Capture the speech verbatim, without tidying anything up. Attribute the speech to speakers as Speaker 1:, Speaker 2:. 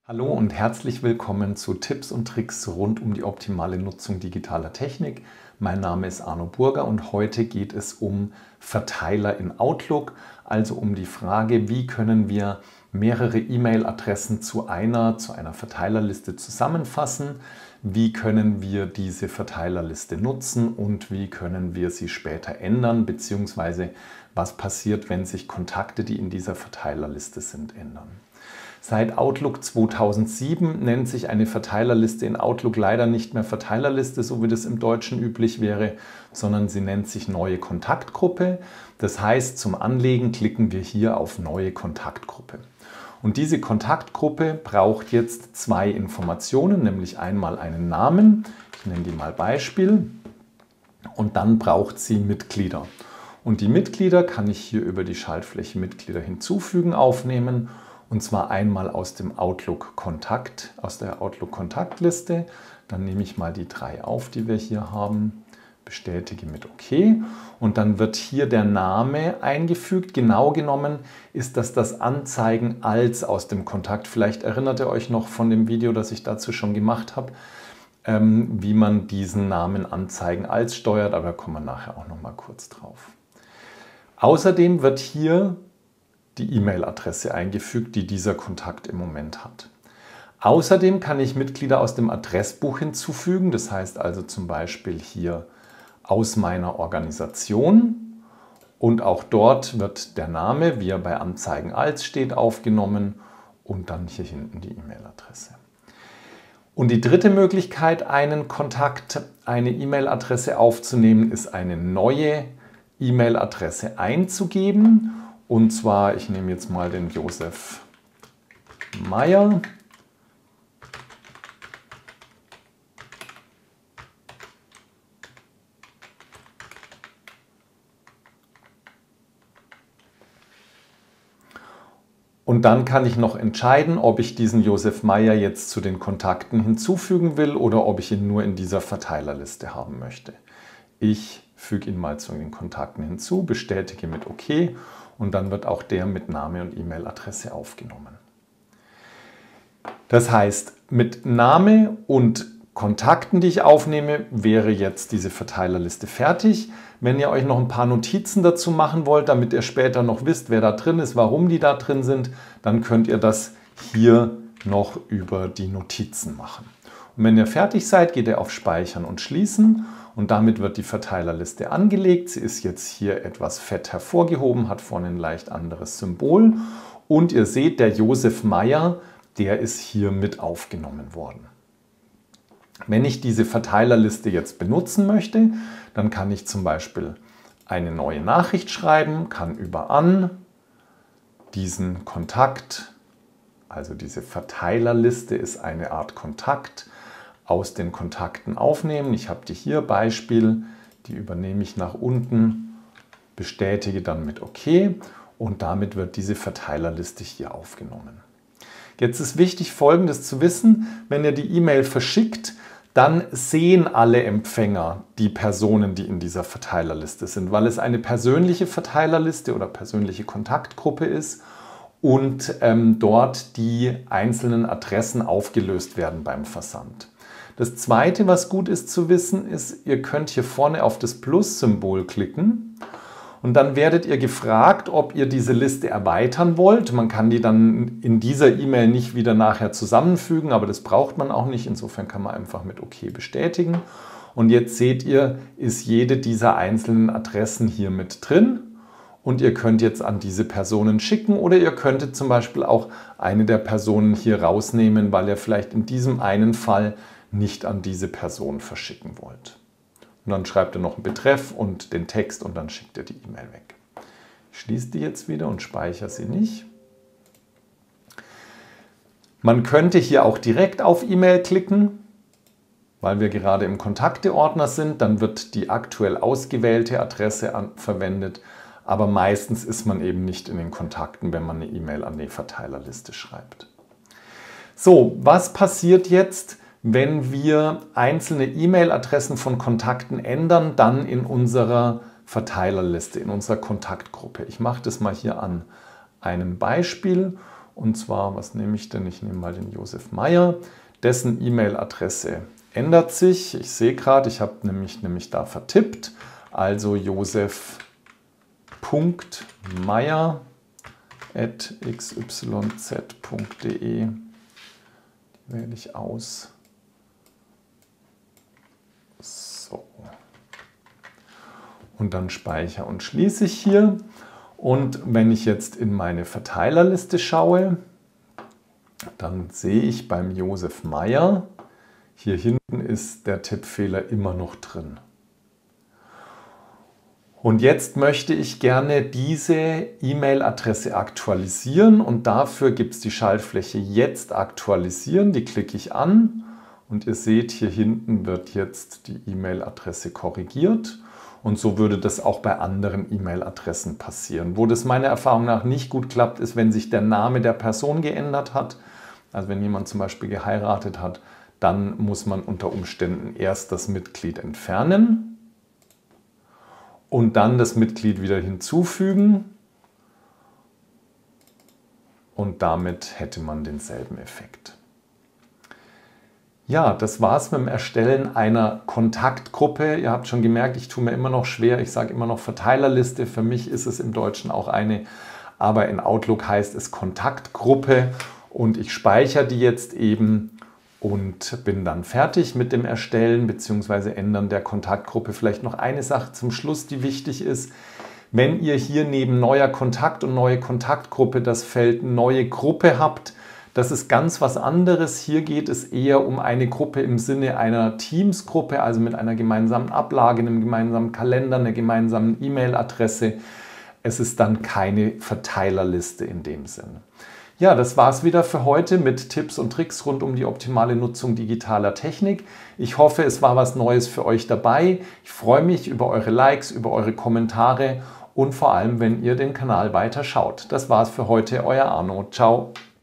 Speaker 1: Hallo und herzlich willkommen zu Tipps und Tricks rund um die optimale Nutzung digitaler Technik. Mein Name ist Arno Burger und heute geht es um Verteiler in Outlook, also um die Frage, wie können wir mehrere E-Mail-Adressen zu einer, zu einer Verteilerliste zusammenfassen, wie können wir diese Verteilerliste nutzen und wie können wir sie später ändern, beziehungsweise was passiert, wenn sich Kontakte, die in dieser Verteilerliste sind, ändern. Seit Outlook zweitausendsieben nennt sich eine Verteilerliste in Outlook leider nicht mehr Verteilerliste, so wie das im Deutschen üblich wäre, sondern sie nennt sich Neue Kontaktgruppe. Das heißt, zum Anlegen klicken wir hier auf Neue Kontaktgruppe. Und diese Kontaktgruppe braucht jetzt zwei Informationen, nämlich einmal einen Namen, ich nenne die mal Beispiel, und dann braucht sie Mitglieder. Und die Mitglieder kann ich hier über die Schaltfläche Mitglieder hinzufügen aufnehmen. Und zwar einmal aus dem Outlook Kontakt, aus der Outlook Kontaktliste. Dann nehme ich mal die drei auf, die wir hier haben, bestätige mit OK. Und dann wird hier der Name eingefügt. Genau genommen ist das das Anzeigen als aus dem Kontakt. Vielleicht erinnert ihr euch noch von dem Video, das ich dazu schon gemacht habe, ähm, wie man diesen Namen Anzeigen als steuert. Aber da kommen wir nachher auch noch mal kurz drauf. Außerdem wird hier die E-Mail-Adresse eingefügt, die dieser Kontakt im Moment hat. Außerdem kann ich Mitglieder aus dem Adressbuch hinzufügen, das heißt also zum Beispiel hier aus meiner Organisation, und auch dort wird der Name, wie er bei Anzeigen als steht, aufgenommen und dann hier hinten die E-Mail-Adresse. Und die dritte Möglichkeit, einen Kontakt, eine E-Mail-Adresse aufzunehmen, ist eine neue E-Mail-Adresse einzugeben. Und zwar, ich nehme jetzt mal den Josef Meier. Und dann kann ich noch entscheiden, ob ich diesen Josef Meier jetzt zu den Kontakten hinzufügen will oder ob ich ihn nur in dieser Verteilerliste haben möchte. Ich füge ihn mal zu den Kontakten hinzu, bestätige mit OK. Und dann wird auch der mit Name und E-Mail-Adresse aufgenommen. Das heißt, mit Name und Kontakten, die ich aufnehme, wäre jetzt diese Verteilerliste fertig. Wenn ihr euch noch ein paar Notizen dazu machen wollt, damit ihr später noch wisst, wer da drin ist, warum die da drin sind, dann könnt ihr das hier noch über die Notizen machen. Und wenn ihr fertig seid, geht ihr auf Speichern und Schließen. Und damit wird die Verteilerliste angelegt. Sie ist jetzt hier etwas fett hervorgehoben, hat vorne ein leicht anderes Symbol. Und ihr seht, der Josef Meier, der ist hier mit aufgenommen worden. Wenn ich diese Verteilerliste jetzt benutzen möchte, dann kann ich zum Beispiel eine neue Nachricht schreiben, kann über an diesen Kontakt, also diese Verteilerliste ist eine Art Kontakt, aus den Kontakten aufnehmen. Ich habe die hier, Beispiel, die übernehme ich nach unten, bestätige dann mit OK und damit wird diese Verteilerliste hier aufgenommen. Jetzt ist wichtig, Folgendes zu wissen: Wenn ihr die E-Mail verschickt, dann sehen alle Empfänger die Personen, die in dieser Verteilerliste sind, weil es eine persönliche Verteilerliste oder persönliche Kontaktgruppe ist und ähm, dort die einzelnen Adressen aufgelöst werden beim Versand. Das Zweite, was gut ist zu wissen, ist, ihr könnt hier vorne auf das Plus-Symbol klicken und dann werdet ihr gefragt, ob ihr diese Liste erweitern wollt. Man kann die dann in dieser E-Mail nicht wieder nachher zusammenfügen, aber das braucht man auch nicht. Insofern kann man einfach mit OK bestätigen. Und jetzt seht ihr, ist jede dieser einzelnen Adressen hier mit drin. Und ihr könnt jetzt an diese Personen schicken oder ihr könntet zum Beispiel auch eine der Personen hier rausnehmen, weil ihr vielleicht in diesem einen Fall nicht an diese Person verschicken wollt. Und dann schreibt ihr noch einen Betreff und den Text und dann schickt ihr die E-Mail weg. Ich schließe die jetzt wieder und speichere sie nicht. Man könnte hier auch direkt auf E-Mail klicken, weil wir gerade im Kontakte-Ordner sind. Dann wird die aktuell ausgewählte Adresse an, verwendet. Aber meistens ist man eben nicht in den Kontakten, wenn man eine E-Mail an die Verteilerliste schreibt. So, was passiert jetzt, wenn wir einzelne E-Mail-Adressen von Kontakten ändern, dann in unserer Verteilerliste, in unserer Kontaktgruppe? Ich mache das mal hier an einem Beispiel Und zwar, was nehme ich denn? Ich nehme mal den Josef Meyer. Dessen E-Mail-Adresse ändert sich. Ich sehe gerade, ich habe nämlich, nämlich da vertippt. Also josef punkt meyer at x y z punkt de. Die wähle ich aus. So. Und dann speichere und schließe ich hier. Und wenn ich jetzt in meine Verteilerliste schaue, dann sehe ich beim Josef Meyer, hier hinten ist der Tippfehler immer noch drin. Und jetzt möchte ich gerne diese E-Mail-Adresse aktualisieren und dafür gibt es die Schaltfläche Jetzt aktualisieren, die klicke ich an und ihr seht, hier hinten wird jetzt die E-Mail-Adresse korrigiert. Und so würde das auch bei anderen E-Mail-Adressen passieren. Wo das meiner Erfahrung nach nicht gut klappt, ist, wenn sich der Name der Person geändert hat. Also wenn jemand zum Beispiel geheiratet hat, dann muss man unter Umständen erst das Mitglied entfernen und dann das Mitglied wieder hinzufügen. Und damit hätte man denselben Effekt. Ja, das war es mit dem Erstellen einer Kontaktgruppe. Ihr habt schon gemerkt, ich tue mir immer noch schwer. Ich sage immer noch Verteilerliste. Für mich ist es im Deutschen auch eine, aber in Outlook heißt es Kontaktgruppe. Und ich speichere die jetzt eben und bin dann fertig mit dem Erstellen bzw. Ändern der Kontaktgruppe. Vielleicht noch eine Sache zum Schluss, die wichtig ist. Wenn ihr hier neben neuer Kontakt und neue Kontaktgruppe das Feld neue Gruppe habt, das ist ganz was anderes. Hier geht es eher um eine Gruppe im Sinne einer Teams-Gruppe, also mit einer gemeinsamen Ablage, einem gemeinsamen Kalender, einer gemeinsamen E-Mail-Adresse. Es ist dann keine Verteilerliste in dem Sinn. Ja, das war es wieder für heute mit Tipps und Tricks rund um die optimale Nutzung digitaler Technik. Ich hoffe, es war was Neues für euch dabei. Ich freue mich über eure Likes, über eure Kommentare und vor allem, wenn ihr den Kanal weiter schaut. Das war es für heute, euer Arno. Ciao.